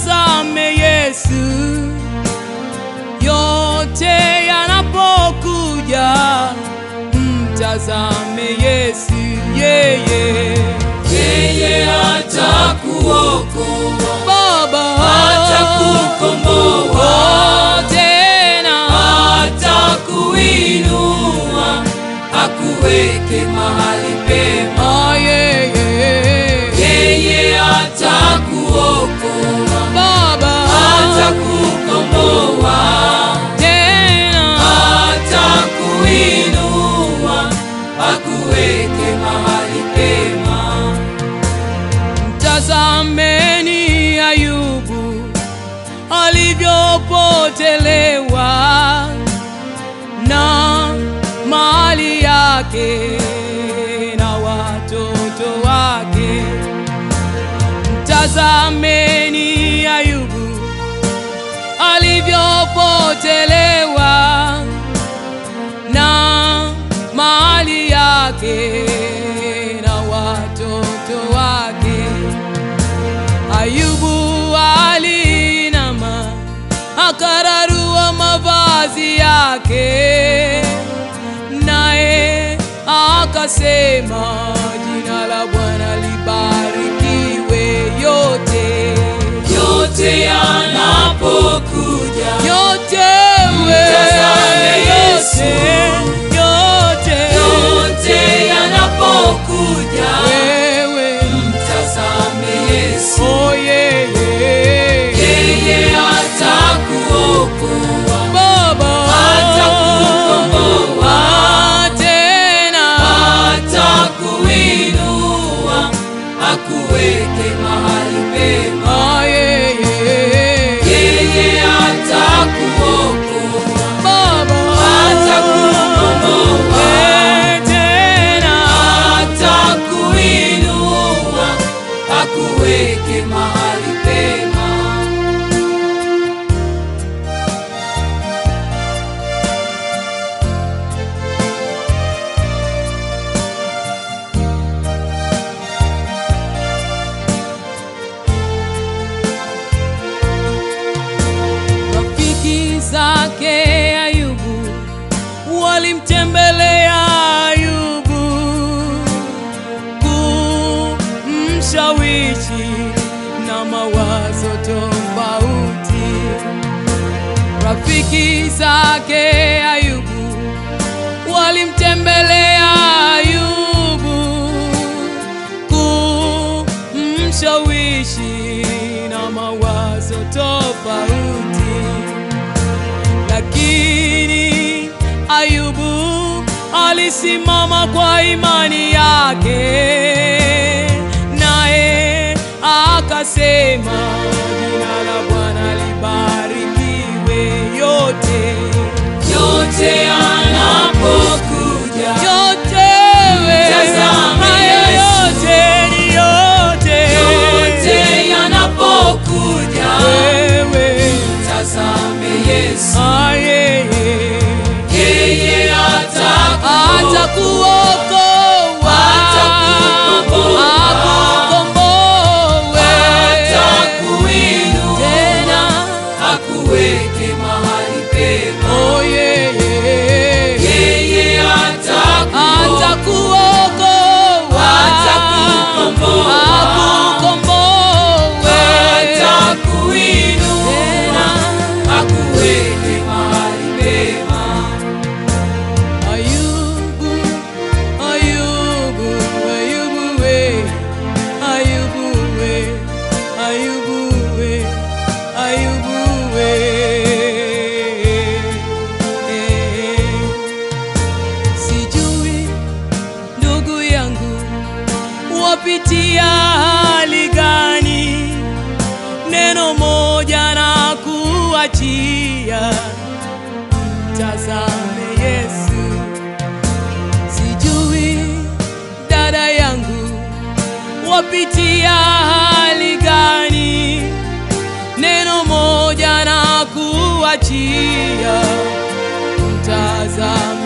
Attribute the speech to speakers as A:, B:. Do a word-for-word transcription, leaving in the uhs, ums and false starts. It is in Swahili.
A: mtazame Yesu. Yote yanapokuja, mtazame Yesu. Yeye
B: yeye atakuokoa,
A: Baba
B: atakukomboa,
A: tena
B: atakuinua, akuweke mahali pema.
A: yeye
B: yeye atakuokoa,
A: Baba
B: atakukomboa,
A: tena
B: atakuinua, akuweke mahali pema.
A: Mtazameni Ayubu alivyopotelewa na mali yake na watoto wake. Mtazameni Ayubu alivyopotelewa na mali yake na watoto wake. Ayubu alinama akararua mavazi yake, naye akasema, jina la Bwana libarikiwe. Yote
B: yote yanapokuja,
A: yote
B: mtazame Yesu.
A: yote
B: yote yanapokuja,
A: wewe
B: mtazame Yesu.
A: oh yeye
B: yeye atakuokoa,
A: Baba
B: atakukomboa,
A: tena
B: atakuinua, akuweke mahali pema.
A: yeye
B: yeye atakuokoa,
A: Baba
B: atakukomboa,
A: tena
B: atakuinua, akuweke mahali pema.
A: Rafiki zake Ayubu walimtembelea Ayubu kumshawishi na mawazo tofauti. Rafiki zake Ayubu walimtembelea Ayubu kumshawishi na mawazo tofauti, lakini Ayubu alisimama kwa imani yake, naye akasema, jina la Bwana libarikiwe. Yote
B: yote yanapokuja,
A: yote
B: mtazame
A: hayo
B: Yesu.
A: yote ni yote
B: yote yanapokuja,
A: wewe
B: mtazame Yesu.
A: yeye
B: yeye atakuokoa,
A: atakuokoa,
B: atakukomboa,
A: akukomboe,
B: atakuinua,
A: tena
B: akuweke mahali pema.
A: oh yeye
B: yeye atakuokoa,
A: atakuokoa,
B: atakukomboa,
A: akukomboe,
B: atakuinua,
A: tena
B: akuweke mahali pema.
A: Ayubu, Ayubu, Ayubu we, Ayubu we, Ayubu we, Ayubu we. Sijui ndugu yangu wapitia hali gani, neno moja na kuachia, mtazame Yesu. Sijui dada yangu wapitia hali gani, neno moja na kuachia, mtazame